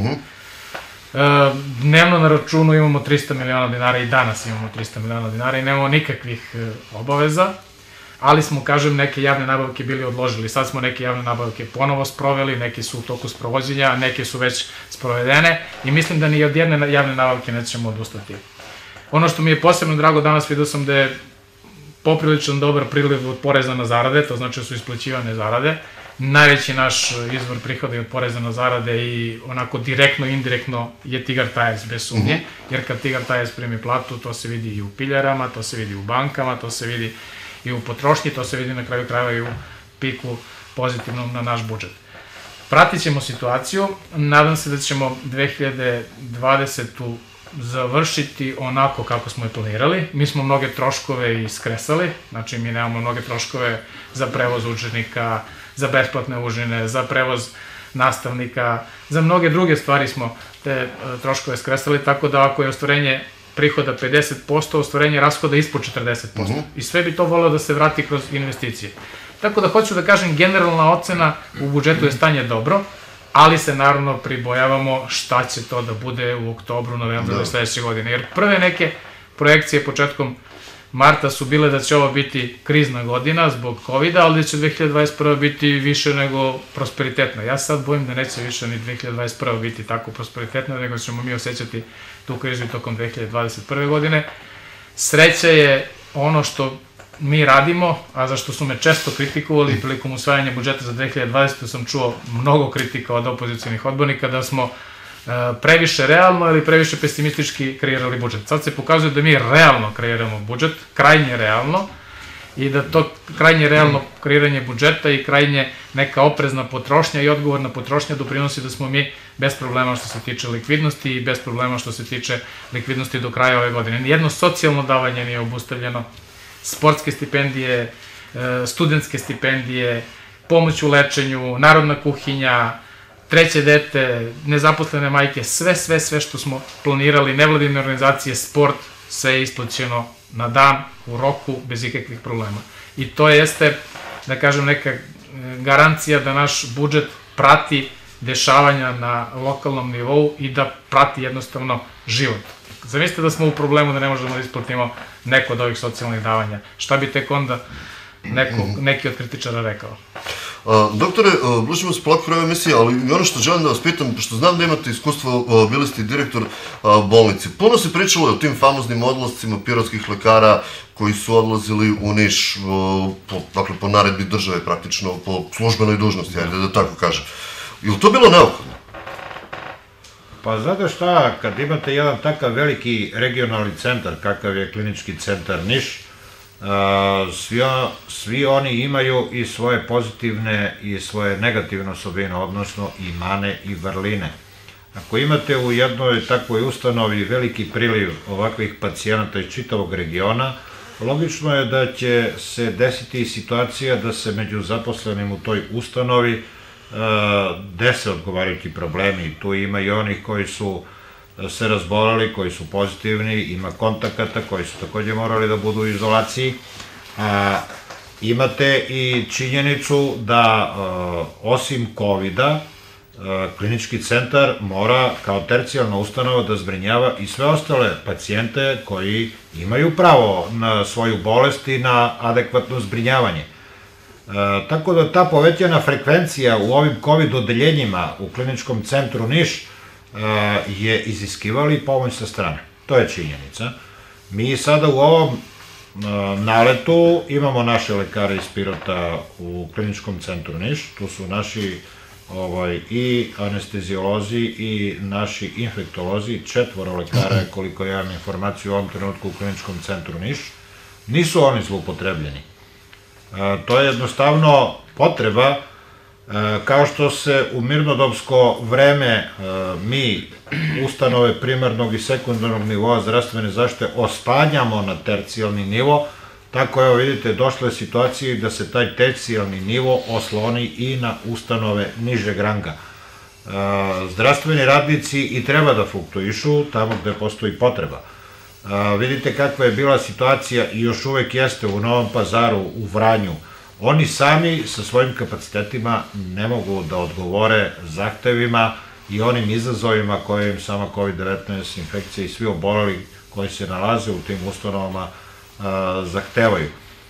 -huh. Dnevno na računu imamo trista miliona dinara i danas imamo trista miliona dinara i nemamo nikakvih obaveza, ali smo, kažem, neke javne nabavke bili odložili. Sad smo neke javne nabavke ponovo sproveli, neke su u toku sprovođenja, neke su već sprovedene i mislim da ni od jedne javne nabavke nećemo odustati. Ono što mi je posebno drago danas, vidio sam da je popriličan dobar priliv od poreza na zarade, to znači da su isplaćivane zarade. Najveći naš izvor prihoda je od poreza na zarade i onako direktno i indirektno je Tigar Tires, bez sumnje, jer kad Tigar Tires primi platu, to se vidi i u piljarama, to se vidi u bankama, to se vidi i u potrošnji, to se vidi na kraju krajeva i u piku pozitivnom na naš budžet. Pratit ćemo situaciju, nadam se da ćemo dve hiljade dvadesetu završiti onako kako smo je planirali. Mi smo mnoge troškove iskresali, znači mi nemamo mnoge troškove za prevoz učenika, za besplatne užine, za prevoz nastavnika, za mnoge druge stvari smo te troškove skresali, tako da ako je ostvarenje prihoda pedeset posto, ostvarenje rashoda ispod četrdeset posto. I sve bi to voleo da se vrati kroz investicije. Tako da hoću da kažem, generalna ocena u budžetu je stanje dobro, ali se naravno pribojavamo šta će to da bude u oktobru, novembru ili sledeće godine. Jer prve neke projekcije početkom marta su bile da će ovo biti krizna godina zbog kovida, ali da će dve hiljade dvadeset prva biti više nego prosperitetna. Ja sad bojim da neće više ni dve hiljade dvadeset prva biti tako prosperitetna, nego ćemo mi osjećati tu krizu tokom dve hiljade dvadeset prve godine. Sreća je ono što mi radimo, a za što su me često kritikovali prilikom usvajanja budžeta za dve hiljade dvadesetu sam čuo mnogo kritika od opozicijonih odbornika da smo previše realno ili previše pesimistički kreirali budžet. Sad se pokazuje da mi realno kreiramo budžet, krajnje realno, i da to krajnje realno kreiranje budžeta i krajnje neka oprezna potrošnja i odgovorna potrošnja doprinosi da smo mi bez problema što se tiče likvidnosti i bez problema što se tiče likvidnosti do kraja ove godine. Nijedno socijalno davanje nije obustavljeno, sportske stipendije, studentske stipendije, pomoć u lečenju, narodna kuhinja, treće dete, nezaposlene majke, sve, sve, sve što smo planirali, nevladine organizacije, sport, sve je isplaćeno na dan, u roku, bez ikakvih problema. I to jeste, da kažem, neka garancija da naš budžet prati dešavanja na lokalnom nivou i da prati jednostavno život. Zamislite da smo u problemu da ne možemo da isplatimo neko od ovih socijalnih davanja. Šta bi tek onda neki od kritičara rekao? Doktore, bližimo se polako kraju emisije, ali ono što želim da vas pitam, pošto znam da imate iskustvo, bili ste direktor bolnice. Puno se pričalo o tim famoznim odlascima pirotskih lekara koji su odlazili u Niš, dakle po naredbi države praktično, po službenoj dužnosti, ajde da tako kažem. Je li to bilo neophodno? Pa znate šta, kad imate jedan takav veliki regionalni centar, kakav je klinički centar Niš, svi oni imaju i svoje pozitivne i svoje negativne osobine, odnosno i mane i vrline. Ako imate u jednoj takvoj ustanovi veliki priliv ovakvih pacijenata iz čitavog regiona, logično je da će se desiti situacija da se među zaposlenim u toj ustanovi dese odgovarajući problemi. Tu ima i onih koji su se razboleli, koji su pozitivni, ima kontakata koji su takođe morali da budu u izolaciji. Imate i činjenicu da osim kovida, klinički centar mora kao tercijalna ustanova da zbrinjava i sve ostale pacijente koji imaju pravo na svoju bolest i na adekvatno zbrinjavanje. Tako da ta povećana frekvencija u ovim COVID odeljenjima u kliničkom centru Niš je iziskivali pomoć sa strane. To je činjenica. Mi sada u ovom naletu imamo naše lekare iz Pirota u kliničkom centru Niš, tu su naši i anestezijolozi i naši infektolozi, četvoro lekara, koliko ja imam informaciju u ovom trenutku u kliničkom centru Niš. Nisu oni zloupotrebljeni. To je jednostavno potreba, kao što se u mirnodopsko vreme mi ustanove primarnog i sekundarnog nivoa zdravstvene zaštite ospanjamo na tercijalni nivo, tako evo vidite, došla je situacija da se taj tercijalni nivo osloni i na ustanove nižeg ranga. Zdravstveni radnici i treba da fluktuišu tamo gde postoji potreba. Vidite kakva je bila situacija i još uvek jeste u Novom Pazaru, u Vranju. Oni sami sa svojim kapacitetima ne mogu da odgovore zahtevima i onim izazovima koje im sama kovid devetnaest infekcija i svi oboleli koji se nalaze u tim ustanovama zahtevaju.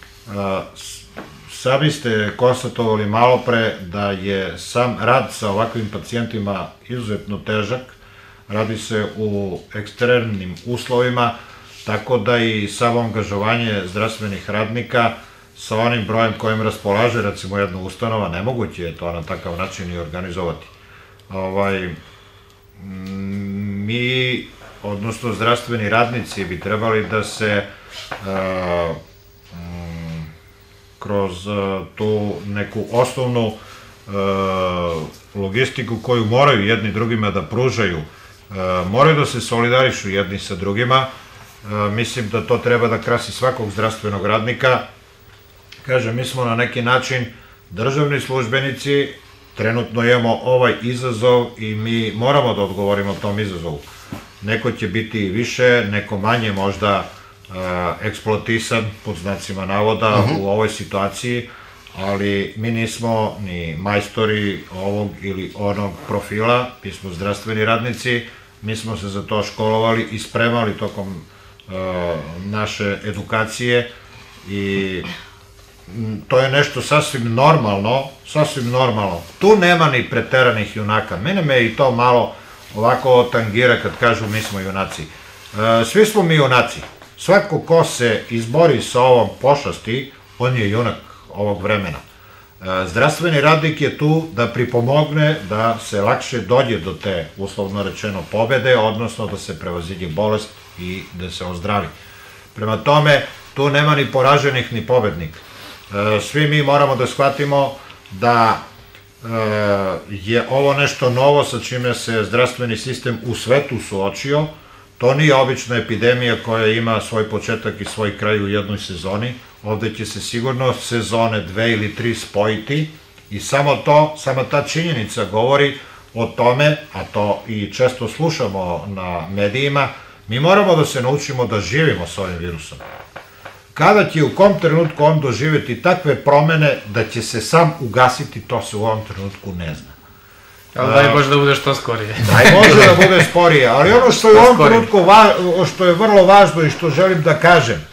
Sami ste konstatovali malo pre da je sam rad sa ovakvim pacijentima izuzetno težak, radi se u ekstremnim uslovima, tako da i samo angažovanje zdravstvenih radnika sa onim brojem kojim raspolaže, recimo jedna ustanova, nemoguće je to na takav način i organizovati. Mi, odnosno zdravstveni radnici, bi trebali da se kroz tu neku osnovnu logistiku koju moraju jedni drugima da pružaju, moraju da se solidarišu jedni sa drugima. Mislim da to treba da krasi svakog zdravstvenog radnika. Kažem, mi smo na neki način državni službenici, trenutno imamo ovaj izazov i mi moramo da odgovorimo tom izazovu. Neko će biti više, neko manje možda eksploatisan, pod znacima navoda, u ovoj situaciji, ali mi nismo ni majstori ovog ili onog profila, mi smo zdravstveni radnici, mi smo se za to školovali i spremali tokom naše edukacije i to je nešto sasvim normalno, sasvim normalno. Tu nema ni preteranih junaka. Mene me i to malo ovako tangira kad kažu mi smo junaci. Svi smo mi junaci. Svako ko se izbori sa ovom pošasti, on je junak ovog vremena. Zdravstveni radnik je tu da pripomogne da se lakše dođe do te, uslovno rečeno, pobede, odnosno da se prevaziđe bolest i da se ozdravi. Prema tome, tu nema ni poraženih ni pobednika. Svi mi moramo da shvatimo da je ovo nešto novo sa čime se zdravstveni sistem u svetu suočio. To nije obična epidemija koja ima svoj početak i svoj kraj u jednoj sezoni. Ovde će se sigurno sezone dve ili tri spojiti i samo to, sama ta činjenica govori o tome, a to i često slušamo na medijima, mi moramo da se naučimo da živimo s ovim virusom. Kada će u kom trenutku on doživjeti takve promene da će se sam ugasiti, to se u ovom trenutku ne zna. Ali daj Bože da bude što skorije. Daj Bože da bude sporije, ali ono što je u ovom trenutku, što je vrlo važno i što želim da kažem,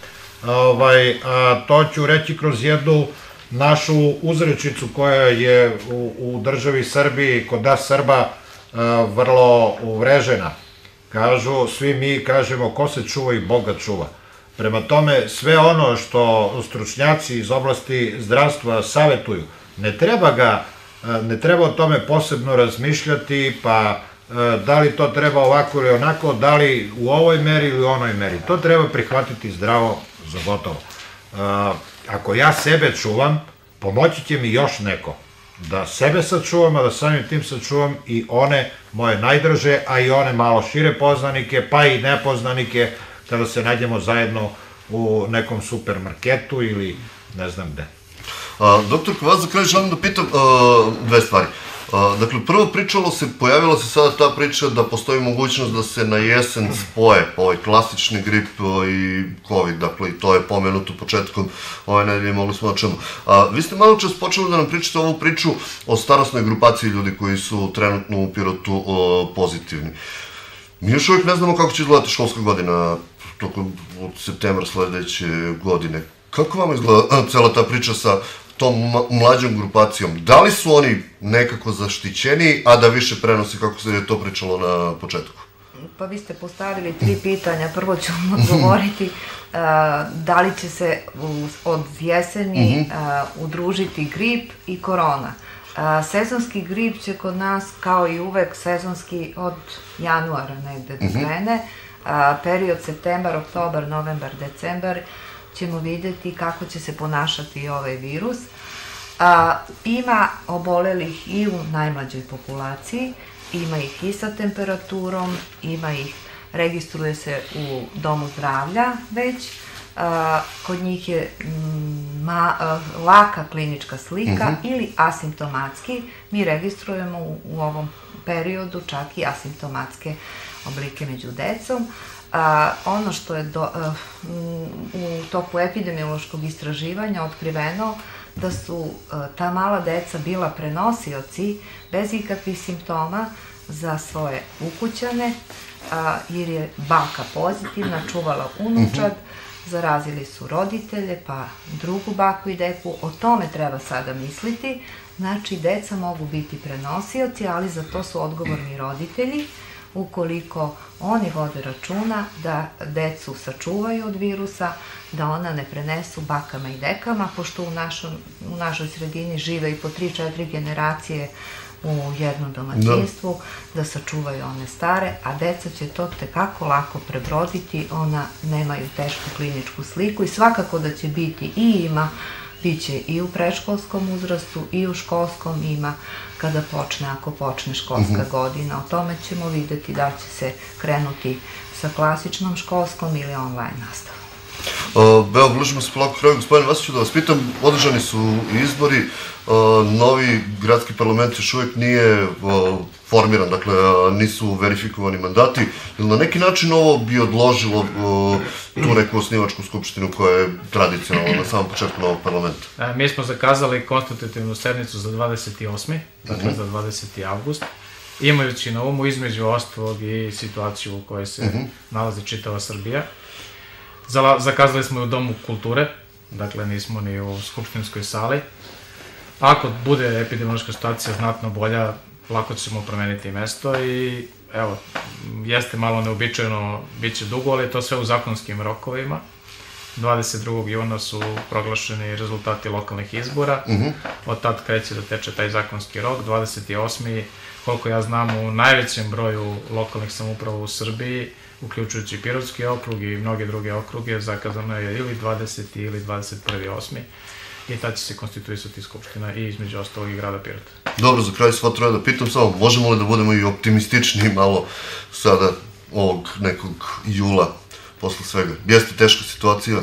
to ću reći kroz jednu našu uzrečicu koja je u državi Srbiji, kod nas Srba, vrlo uvrežena. Kažu, svi mi kažemo, ko se čuva i Boga čuva. Prema tome, sve ono što stručnjaci iz oblasti zdravstva savetuju, ne treba ga, ne treba o tome posebno razmišljati, pa da li to treba ovako ili onako, da li u ovoj meri ili u onoj meri. To treba prihvatiti zdravo za gotovo. Ako ja sebe čuvam, pomoći će mi još neko. Da sebe sačuvam, a da samim tim sačuvam i one moje najdraže, a i one malo šire poznanike, pa i nepoznanike, kada se nađemo zajedno u nekom supermarketu ili ne znam gde. Doktorko, vas za kraj želim da pitam dve stvari. Dakle, prvo pričalo se, pojavila se sada ta priča da postoji mogućnost da se na jesen spoje ovaj klasični grip i COVID, dakle, i to je pomenuto početkom ove nedelje, mogli smo da čemu. Vi ste malo čas počeli da nam pričate ovu priču o starosnoj grupaciji ljudi koji su trenutno u Pirotu pozitivni. Mi još uvijek ne znamo kako će izgledati školska godina tokom septembra sledeće godine. Kako vam izgleda cela ta priča sa tom mlađom grupacijom, da li su oni nekako zaštićeni, a da više prenosi kako se je to pričalo na početku? Pa vi ste postavili tri pitanja, prvo ću vam odgovoriti da li će se od jeseni udružiti grip i korona. Sezonski grip će kod nas, kao i uvek, sezonski od januara negde da krene. Period septembar, oktobar, novembar, decembar ćemo videti kako će se ponašati ovaj virus. Ima obolelih i u najmlađoj populaciji, ima ih i sa temperaturom, ima ih, registruje se u domu zdravlja već, kod njih je laka klinička slika ili asimptomatski. Mi registrujemo u ovom periodu čak i asimptomatske oblike među decom. Ono što je u toku epidemiološkog istraživanja otkriveno da su ta mala deca bila prenosioci bez ikakvih simptoma za svoje ukućane, jer je baka pozitivna, čuvala unučad, zarazili su roditelje, pa drugu baku i deku. O tome treba sada misliti. Znači, deca mogu biti prenosioci, ali za to su odgovorni roditelji, ukoliko oni vode računa da decu sačuvaju od virusa, da ona ne prenesu bakama i dekama, pošto u našoj sredini žive i po tri četiri generacije u jednom domaćinstvu, da sačuvaju one stare, a deca će to tekako lako prebroditi, ona nemaju tešku kliničku sliku i svakako da će biti i ima, bit će i u predškolskom uzrastu i u školskom ima, kada počne, ako počne školska godina. O tome ćemo videti da će se krenuti sa klasičnom školskom ili online nastavom. Evo, bližimo se polako kraju. Gospodine Vasiću, da vas pitam, održani su izbori, novi gradski parlament još uvijek nije formiran, dakle nisu verifikovani mandati. Ili na neki način ovo bi odložilo tu neku osnivačku skupštinu koja je tradicionalna na samom početku novog parlamenta? Mi smo zakazali konstitutivnu sednicu za dvadeset osmi dakle za dvadeseti avgust, imajući na umu između ostalog i situaciju u kojoj se nalazi čitava Srbija. Zakazali smo i u Domu kulture, dakle nismo ni u skupštinskoj sali. Ako bude epidemiološka situacija znatno bolja, lako ćemo promeniti mesto i evo, jeste malo neobičajno, bit će dugo, ali je to sve u zakonskim rokovima. dvadeset drugog juna su proglašeni rezultati lokalnih izbora, od tad kreće da teče taj zakonski rok. dvadeset osmi koliko ja znam, u najvećem broju lokalnih samouprava u Srbiji, uključujući Pirotski okrug i mnoge druge okruge, zakazano je ili dvadeseti ili dvadeset prvi osmi i tad će se konstituisati skupština i između ostalog i grada Pirota. Dobro, za kraj sva troje da pitam samo, možemo li da budemo i optimističniji malo sada ovog nekog jula posle svega? Jeste teška situacija?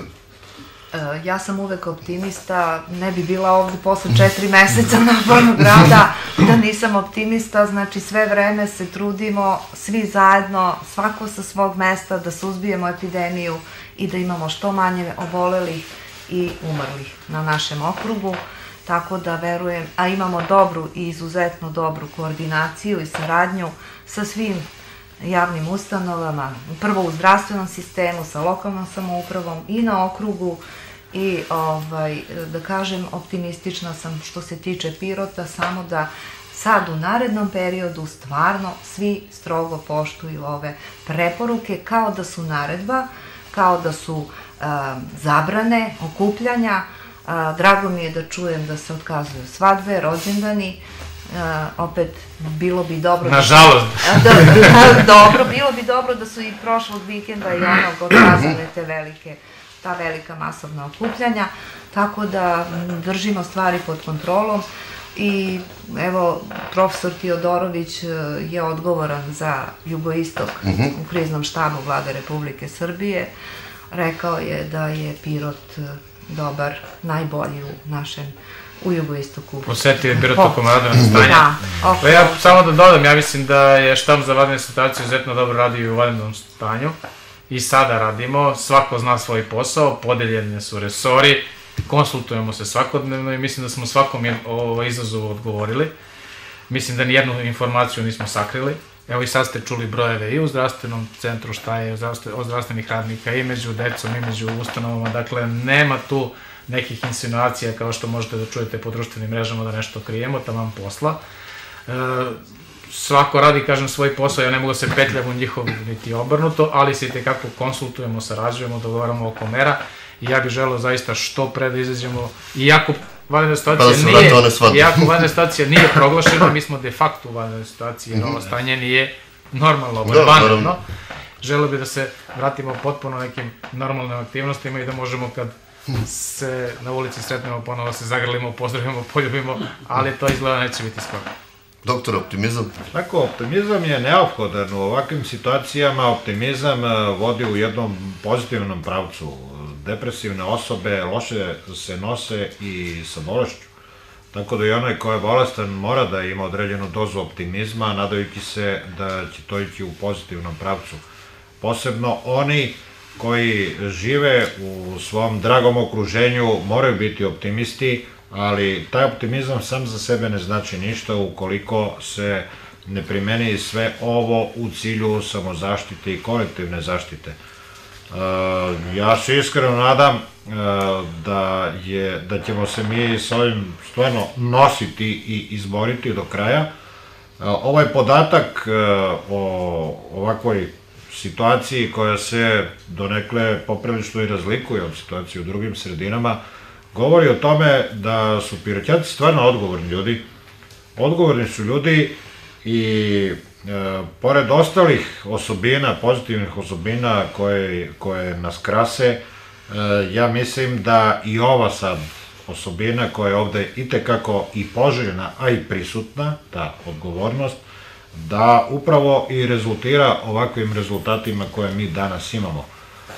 Ja sam uvek optimista, ne bi bila ovde posle četiri meseca napornog rada da nisam optimista, znači sve vreme se trudimo, svi zajedno, svako sa svog mesta da suzbijemo epidemiju i da imamo što manje obolelih i umrlih na našem okrugu, tako da verujem, a imamo dobru i izuzetno dobru koordinaciju i saradnju sa svim javnim ustanovama, prvo u zdravstvenom sistemu, sa lokalnom samoupravom i na okrugu i da kažem optimistična sam što se tiče Pirota, samo da sad u narednom periodu stvarno svi strogo poštuju ove preporuke kao da su naredba, kao da su zabrane, okupljanja. Drago mi je da čujem da se otkazuju svadbe, rođendani. Opet, bilo bi dobro... Nažalost. Dobro, bilo bi dobro da su i prošlog vikenda i onog otkazane te velike, ta velika masovna okupljanja, tako da držimo stvari pod kontrolom i evo, profesor Tiodorović je odgovoran za jugoistok u kriznom štabu Vlade Republike Srbije. Rekao je da je Pirot dobar, najbolji u našem, u jugoistoku. Posetio je Pirot tokom vanrednog stanja. Ja samo da dodam, ja mislim da je štab za vanredne situacije izuzetno dobro radio i u vanrednom stanju. I sada radimo, svako zna svoj posao, podeljene su resori, konsultujemo se svakodnevno i mislim da smo svakom izazovu odgovorili. Mislim da nijednu informaciju nismo sakrili. Evo i sad ste čuli brojeve i u zdravstvenom centru, šta je od zdravstvenih radnika i među decom i među ustanovama, dakle nema tu nekih insinuacija kao što možete da čujete po društvenim mrežama da nešto krijemo, taman posla. Svako radi, kažem, svoj posao, ja ne mogu se petljam u njihov niti obrnuto, ali se i tekako konsultujemo, sarađujemo, dogovaramo oko mera i ja bih želeo zaista što pre da izađemo, iako vanredna situacija nije, iako vanredna situacija nije proglašena, mi smo de facto u vanrednoj situaciji, jer ovo stanje nije normalno, ovo je vanredno. Želeo bih da se vratimo potpuno nekim normalnim aktivnostima i da možemo kad se na ulici sretnemo ponovo, se zagrlimo, pozdravimo, poljubimo, ali to izgleda neće biti skoro. Doktor, optimizam? Tako, optimizam je neophodan. U ovakvim situacijama optimizam vodi u jednom pozitivnom pravcu. Depresivne osobe loše se nose i sa bolešću. Tako da i onaj ko je bolestan mora da ima određenu dozu optimizma, nadajući se da će to ići u pozitivnom pravcu. Posebno oni koji žive u svom dragom okruženju moraju biti optimisti, ali taj optimizam sam za sebe ne znači ništa ukoliko se ne primeni sve ovo u cilju samozaštite i kolektivne zaštite. Ja se iskreno nadam da ćemo se mi s ovim stvarno nositi i izboriti do kraja. Ovaj podatak o ovakvoj situaciji koja se donekle poprilično i razlikuje od situacije u drugim sredinama, govori o tome da su Piroćanci stvarno odgovorni ljudi. Odgovorni su ljudi i pored ostalih osobina, pozitivnih osobina koje nas krase, ja mislim da i ova sad osobina koja je ovde itekako i poželjna, a i prisutna, ta odgovornost, da upravo i rezultira ovakvim rezultatima koje mi danas imamo.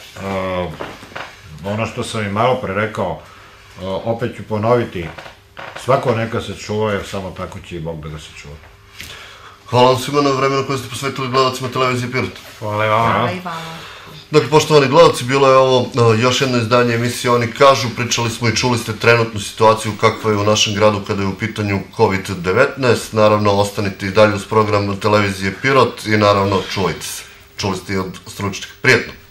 Ono što sam i malo pre rekao, opet ću ponoviti, svako neka se čuva, jer samo tako će i Bog da ga se čuva. Hvala vam svima na vremenu koje ste posvetili gledalcima televizije Pirot. Hvala i vama. Hvala i vama. Dakle, poštovani gledalci, bilo je ovo još jedno izdanje emisije Oni kažu. Pričali smo i čuli ste trenutnu situaciju kakva je u našem gradu kada je u pitanju kovid devetnaest. Naravno, ostanite i dalje uz program televizije Pirot i naravno čuvajte se. Čuli ste i od stručnih. Prijetno.